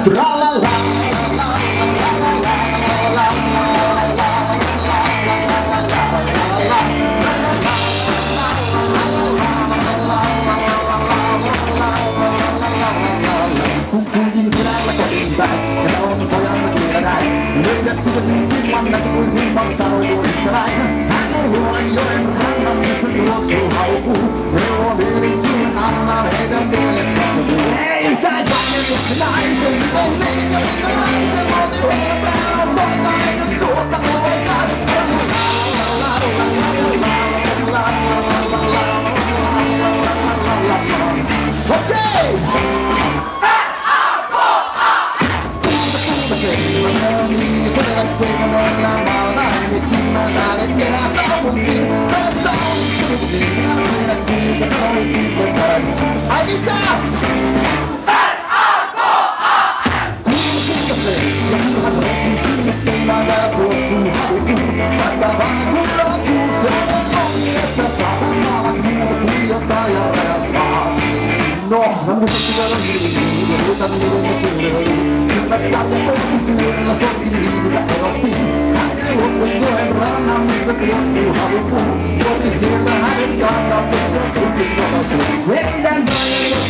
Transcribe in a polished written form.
Kun kuljin kylällä kotiinpäin ja sanon pojalla kyllä näin. Löydetty kimman näki kuin himman sanoi juurista näin. Hän on Huolenjoen rannan, missä juoksuu haukuu. Revolverin sun annan heidän mielestänsä tuu. Ei tää jännityksen naisen, on liikaa minkä naisen. Muoti heidän päällä toitaan eikä suota olekaan. Okei! No, mä muistin vielä hyvin, ja yritän niiden suureen. Ympästään ja koulutyöllä sotin liivitä erottiin. Hänen luoksen joen rannan, missä juoksuu halukuu. Juotin sieltä hänen kannalta, se on tuntin kotosi. Heidän nainen